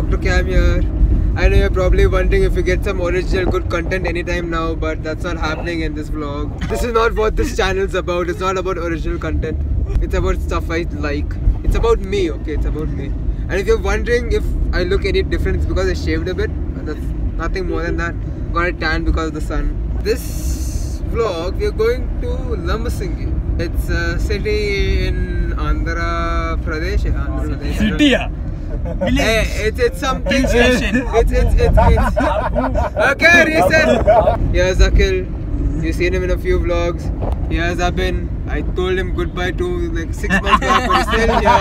Dr. Cam here. I know you're probably wondering if we get some original good content anytime now, but that's not happening in this vlog. This is not what this channel's about. It's not about original content. It's about stuff I like. It's about me, okay? It's about me. And if you're wondering if I look any different, it's because I shaved a bit. That's nothing more than that. Got a tan because of the sun. This vlog, we're going to Lambasingi. It's a city in Andhra Pradesh. City, It's something. It's okay, reset. Here's Akhil. You've seen him in a few vlogs. Here's Abin. I told him goodbye to like 6 months back, but he's still here.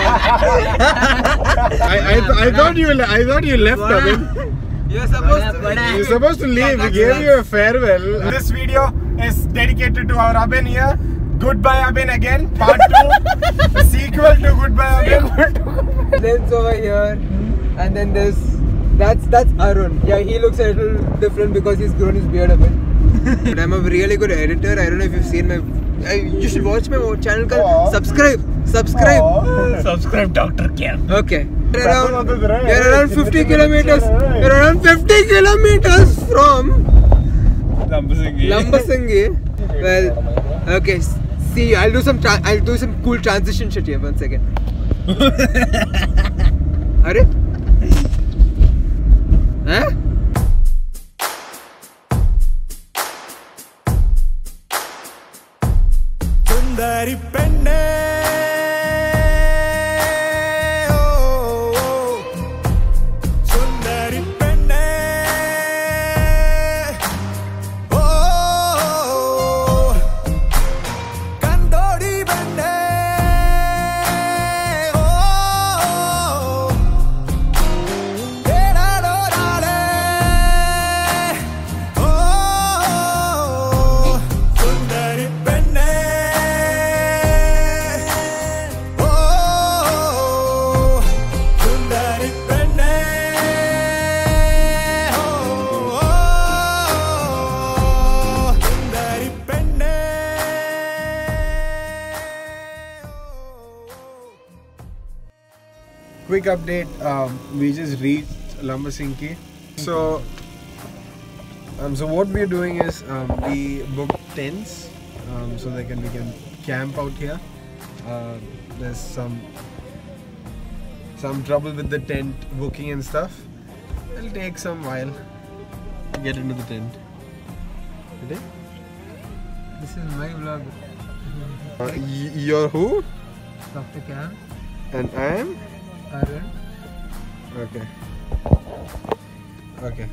I thought you left, Abin. You're supposed to leave. We gave you a farewell. This video is dedicated to our Abin here. Goodbye Abin again, part 2. A sequel to Goodbye Abin. Then it's over here, and then that's Arun. Yeah, he looks a little different because he's grown his beard a bit. But I'm a really good editor. I don't know if you've seen my. You should watch my channel called Subscribe. Subscribe, Dr. Cam. Okay. You're around 50 kilometers. You're around 50 kilometers from Lambasingi. Well, okay. See, I'll do some cool transition shit here. 1 second. Are? Huh? Sundari penne, oh, Sundari penne, oh, Kandori penne, oh, Edadorale, oh, Sundari penne. Quick update. We just reached Lambasingi. So what we're doing is we booked tents so we can camp out here. There's some trouble with the tent booking and stuff. It'll take some while to get into the tent. Okay? This is my vlog. You're who? Dr. Cam. And I am? Arun. Okay. Okay.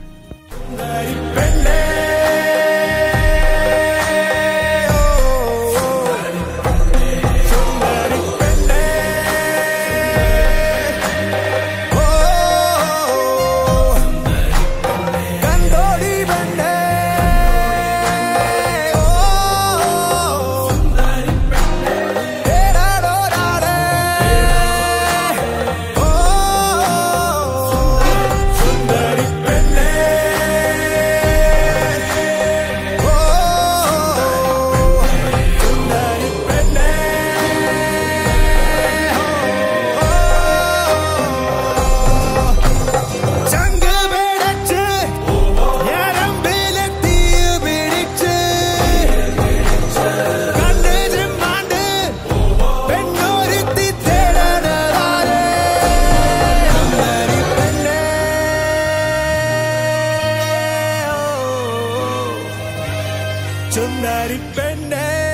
Sundari penne.